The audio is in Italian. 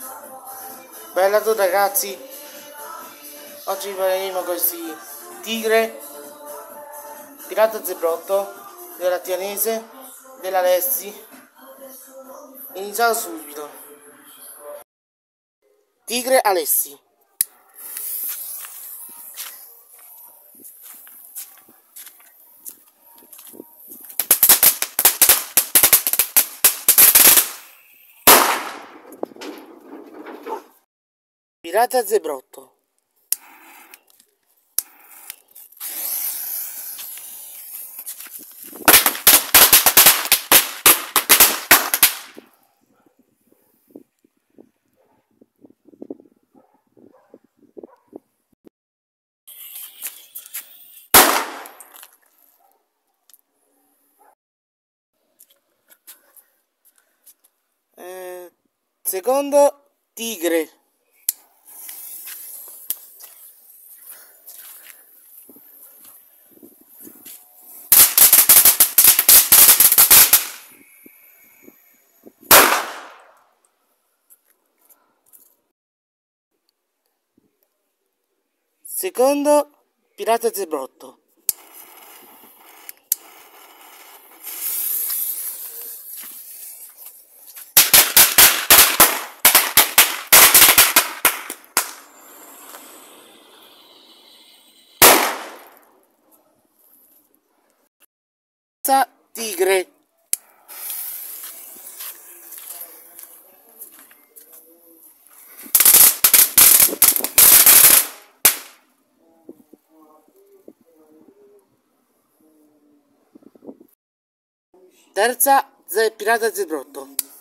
Bella a tutti ragazzi, oggi faremo così: tigre, pirata zebrotto, della Tianese, della Lessi. Iniziamo subito. Tigre Alessi. Pirata zebrotto. Secondo tigre. Secondo pirata zebrotto. Tigre. Terza pirata zebrotto.